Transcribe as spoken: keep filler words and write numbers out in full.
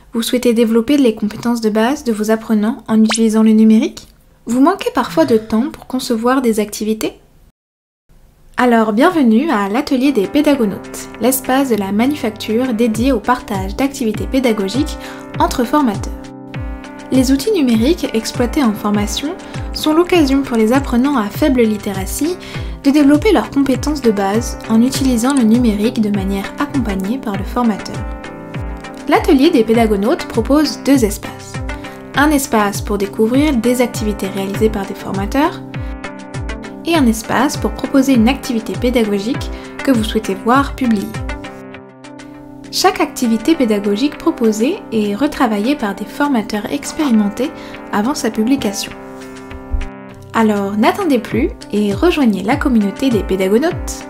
Vous souhaitez développer les compétences de base de vos apprenants en utilisant le numérique? Vous manquez parfois de temps pour concevoir des activités? Alors bienvenue à l'Atelier des Pédagonautes, l'espace de la manufacture dédié au partage d'activités pédagogiques entre formateurs. Les outils numériques exploités en formation sont l'occasion pour les apprenants à faible littératie de développer leurs compétences de base en utilisant le numérique de manière accompagnée par le formateur. L'Atelier des Pédagonautes propose deux espaces. Un espace pour découvrir des activités réalisées par des formateurs et un espace pour proposer une activité pédagogique que vous souhaitez voir publiée. Chaque activité pédagogique proposée est retravaillée par des formateurs expérimentés avant sa publication. Alors n'attendez plus et rejoignez la communauté des pédagonautes!